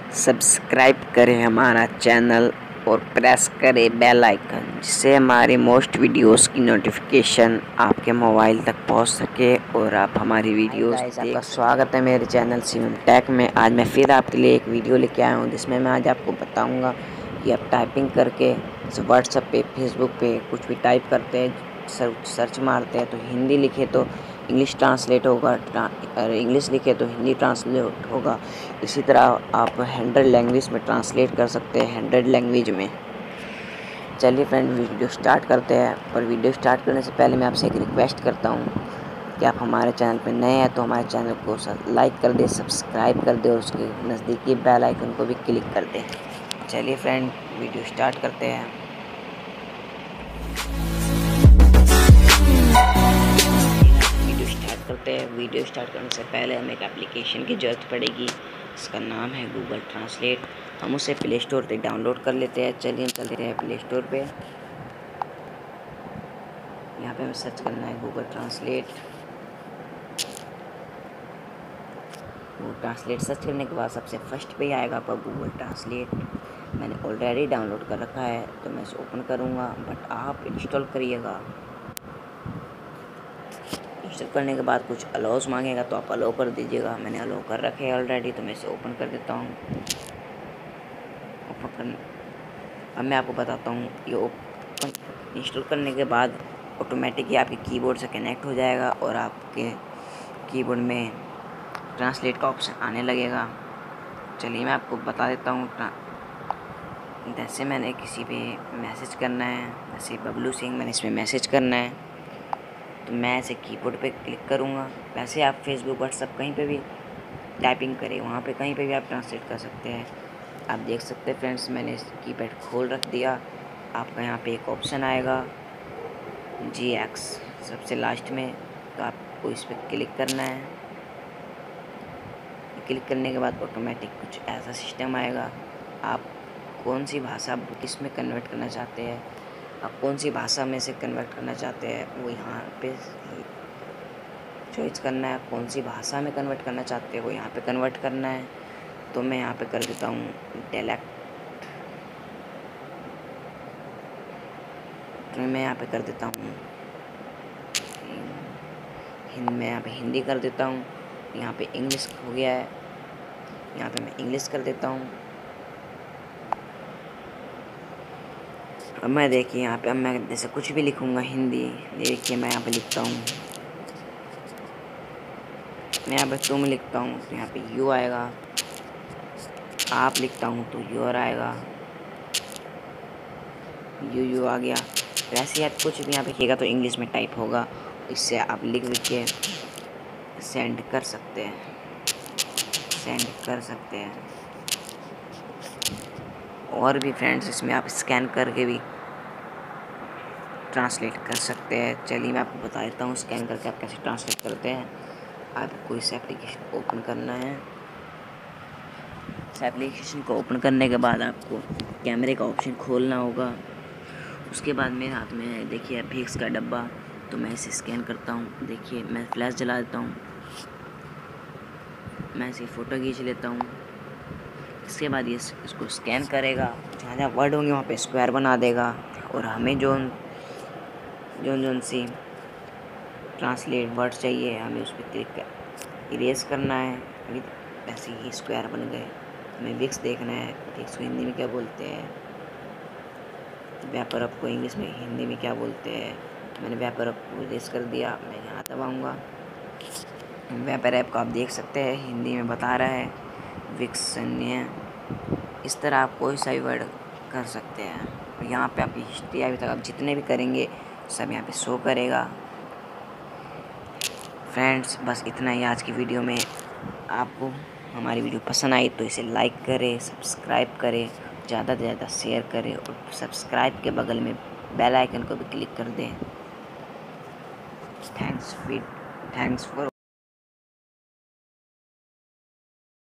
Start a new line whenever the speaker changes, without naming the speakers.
Subscribe करें हमारा channel और प्रेस करें बेल आइकन, जिससे हमारे मोस्ट वीडियोस की नोटिफिकेशन आपके मोबाइल तक पहुंच सके और आप हमारी वीडियोस देख सकें। आपका स्वागत है मेरे चैनल सिमन टेक में। आज मैं फिर आपके लिए एक वीडियो लेके आया हूं, जिसमें मैं आज आपको बताऊंगा कि आप टाइपिंग करके व्हाट्सएप पे, फेसबुक पे कुछ भी टाइप करते हैं, सर्च मारते हैं तो हिंदी लिखे तो इंग्लिश ट्रांसलेट होगा, और इंग्लिश लिखे तो हिंदी ट्रांसलेट होगा। इसी तरह आप 100 लैंग्वेज में ट्रांसलेट कर सकते हैं, 100 लैंग्वेज में। चलिए फ्रेंड, वीडियो स्टार्ट करते हैं। पर वीडियो स्टार्ट करने से पहले मैं आपसे एक रिक्वेस्ट करता हूँ कि आप हमारे चैनल पर नए हैं तो हमारे चैनल को लाइक कर दें, सब्सक्राइब कर दें और उसके नज़दीकी बेल आइकन को भी क्लिक कर दें। चलिए फ्रेंड, वीडियो स्टार्ट करते हैं। वीडियो स्टार्ट करने से पहले हमें एक एप्लीकेशन की ज़रूरत पड़ेगी। इसका नाम है गूगल ट्रांसलेट। हम उसे प्ले स्टोर से डाउनलोड कर लेते हैं। चलिए हम चलते हैं प्ले स्टोर पे। यहाँ पे हमें सर्च करना है Google translate. Google translate search करने के बाद सबसे फर्स्ट पे आएगा आपका गूगल ट्रांसलेट। मैंने ऑलरेडी डाउनलोड कर रखा है तो मैं इसे ओपन करूँगा, बट आप इंस्टॉल करिएगा। इंस्टॉल करने के बाद कुछ अलाउस मांगेगा तो आप अलाउ कर दीजिएगा। मैंने अलाउ कर रखे हैं ऑलरेडी, तो मैं इसे ओपन कर देता हूँ। ओपन कर अब मैं आपको बताता हूँ, ये ओपन इंस्टॉल करने के बाद ऑटोमेटिक ही आपके कीबोर्ड से कनेक्ट हो जाएगा और आपके कीबोर्ड में ट्रांसलेट का ऑप्शन आने लगेगा। चलिए मैं आपको बता देता हूँ। जैसे मैंने किसी पे मैसेज करना है, जैसे बबलू सिंह, मैंने इसमें मैसेज करना है तो मैं ऐसे कीबोर्ड पे क्लिक करूँगा। वैसे आप फेसबुक, व्हाट्सएप कहीं पे भी टाइपिंग करें, वहाँ पे कहीं पे भी आप ट्रांसलेट कर सकते हैं। आप देख सकते हैं फ्रेंड्स, मैंने कीपैड खोल रख दिया। आपका यहाँ पे एक ऑप्शन आएगा GX सबसे लास्ट में, तो आपको इस पर क्लिक करना है। क्लिक करने के बाद ऑटोमेटिक कुछ ऐसा सिस्टम आएगा। आप कौन सी भाषा किस में कन्वर्ट करना चाहते हैं, आप कौन सी भाषा में से कन्वर्ट करना चाहते हैं वो यहाँ पे चॉइस करना है। कौन सी भाषा में कन्वर्ट करना चाहते हैं वो यहाँ पे कन्वर्ट करना है। तो मैं यहाँ पे कर देता हूँ डायलेक्ट। तो मैं यहाँ पे कर देता हूँ मैं यहाँ पे हिंदी कर देता हूँ। यहाँ पे इंग्लिश हो गया है, यहाँ पे मैं इंग्लिश कर देता हूँ। अब मैं देखिए यहाँ पे, अब मैं जैसे कुछ भी लिखूँगा हिंदी, देखिए मैं यहाँ पे लिखता हूँ, मैं यहाँ पे तुम लिखता हूँ तो यहाँ पे यू आएगा। आप लिखता हूँ तो योर आएगा, यू आ गया। वैसे आप कुछ भी यहाँ पे लिखिएगा तो इंग्लिश में टाइप होगा। इससे आप लिख के सेंड कर सकते हैं। और भी फ्रेंड्स, इसमें आप स्कैन करके भी ट्रांसलेट कर सकते हैं। चलिए मैं आपको बता देता हूँ स्कैन करके आप कैसे ट्रांसलेट करते हैं। आपको इस एप्लीकेशन ओपन करना है। इस एप्लीकेशन को ओपन करने के बाद आपको कैमरे का ऑप्शन खोलना होगा। उसके बाद मेरे हाथ में है, देखिए FX का डब्बा, तो मैं इसे स्कैन करता हूँ। देखिए मैं फ्लैश जला देता हूँ, मैं इसे फ़ोटो खींच लेता हूँ। इसके बाद ये इसको स्कैन करेगा, जहाँ जहाँ वर्ड होंगे वहाँ पे स्क्वायर बना देगा और हमें जोन सी ट्रांसलेट वर्ड चाहिए हमें उस पर क्लिक कर इरेज करना है। अभी ऐसे ही स्क्वायर बन गए। हमें विक्स देखना है, विक्स को हिंदी में क्या बोलते हैं, व्यापर अप को इंग्लिश में हिंदी में क्या बोलते हैं। मैंने व्यापर अप को इरेज कर दिया। मैं यहाँ दबाऊँगा, व्यापर ऐप को आप देख सकते हैं हिंदी में बता रहा है विक्स अन्य। इस तरह आप कोई सा भी वर्ड कर सकते हैं। और यहाँ पे आपकी हिस्ट्री अभी तक आप जितने भी करेंगे सब यहाँ पे शो करेगा। फ्रेंड्स, बस इतना ही आज की वीडियो में। आपको हमारी वीडियो पसंद आई तो इसे लाइक करें, सब्सक्राइब करें, ज़्यादा से ज़्यादा शेयर करें और सब्सक्राइब के बगल में बेल आइकन को भी क्लिक कर दें। Thanks for